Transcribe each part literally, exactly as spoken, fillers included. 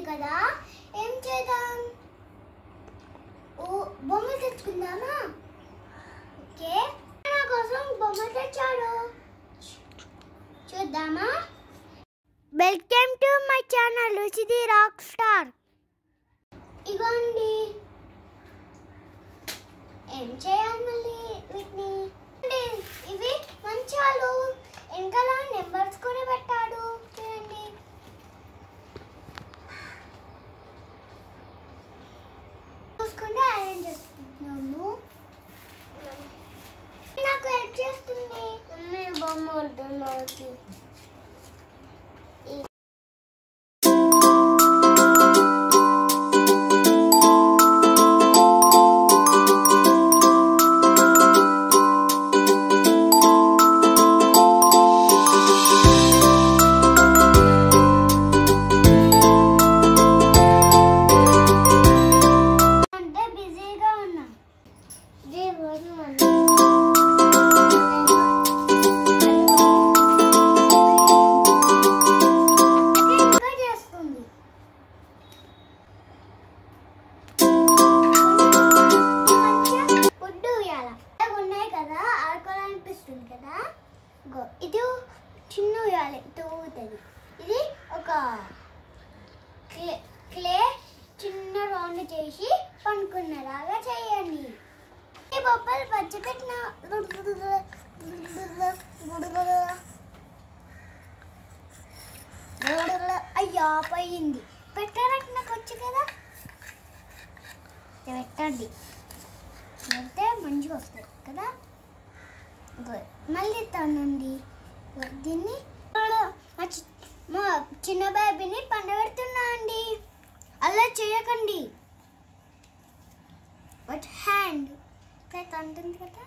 కదా, ఏం చేద్దాం? ఓ బొమ్మలు తెచ్చుకుందామా? ఓకే, నా కోసం బొమ్మలు తెచ్చాడు, చూద్దామా? Welcome to my channel Rushi the rock star. ఇగోండి, ఏం చేయాలి మళ్ళీ వీటిని? ఇవి మంచాలు, వెనకాల నెంబర్స్ కూడా పెట్టాడు, చూడండి. చూసుకుంటే అరేంజ్ చేస్తున్నాము. నాకు హెల్ప్ చేస్తుంది బొమ్మ ఉంటుంది. ఇది చిన్న ఉయ్యాలి తూగుతుంది. ఇది ఒక క్లే క్లే చిన్న రౌండ్ చేసి పనుకున్నలాగా చేయండి. ఈ బొబ్బలు పచ్చి పెట్టిన అయ్యా పోయింది. పెట్టడానికి నాకు వచ్చు కదా, పెట్టండి, పెడితే మంచిగా వస్తుంది కదా. మళ్ళీ తనండి దీన్ని మా చిన్న బేబీని పండబెడుతున్నా అండి. అలా చేయకండి. బట్ హ్యాండ్ అంటుంది కదా.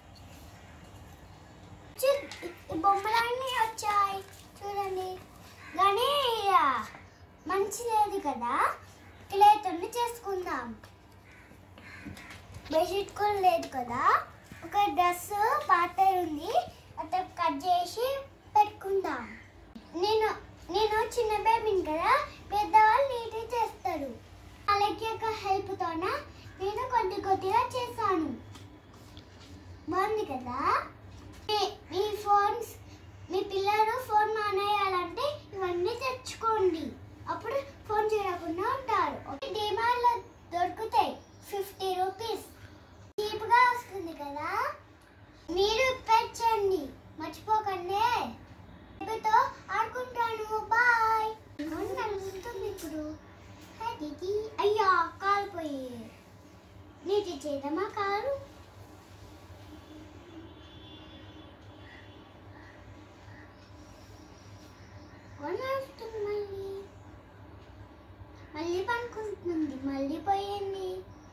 ఈ బొమ్మలన్నీ వచ్చాయి చూడండి. కానీ మంచి లేదు కదా, క్లేతోని చేసుకుందాం. బెడ్షీట్ కూడా లేదు కదా. ఒక డ్రెస్ పాత ఉంది, అట్లా కట్ చేసి పెట్టుకుందాం. నేను నేను చిన్న బేబీని కదా, పెద్దవాళ్ళు నీట్గా చేస్తారు. అలాగే ఒక హెల్ప్తోన నేను కొద్ది కొద్దిగా చేశాను. బాగుంది కదా. మీ ఫోన్స్ మీ పిల్లలు ఫోన్ మానేయాలంటే ఇవన్నీ తెచ్చుకోండి, అప్పుడు ఫోన్ చేయకుండా ఉంటారు. డిమార్ట్లో దొరుకుతాయి, ఫిఫ్టీ రూపీస్ చీప్గా వస్తుంది కదా. మీరు పెంచండి, మర్చిపోకండి. బేబీతో ఆడుకుంటాను. బాయ్. నడుస్తుంది ఇప్పుడు. అయ్యా కాలిపోయి నీటి చేద్దామా కారు? నడుస్తుంది మళ్ళీ మళ్ళీ పనుకుంటుంది, మళ్ళీ పోయింది.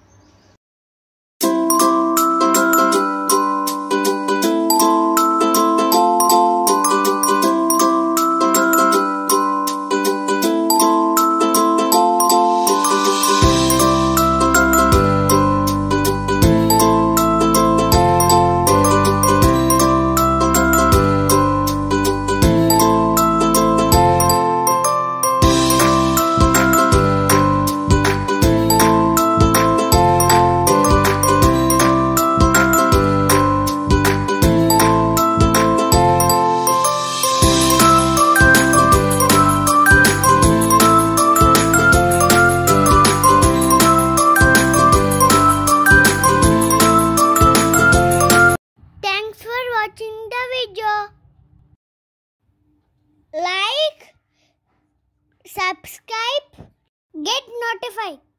Watching the video, like, subscribe, get notified.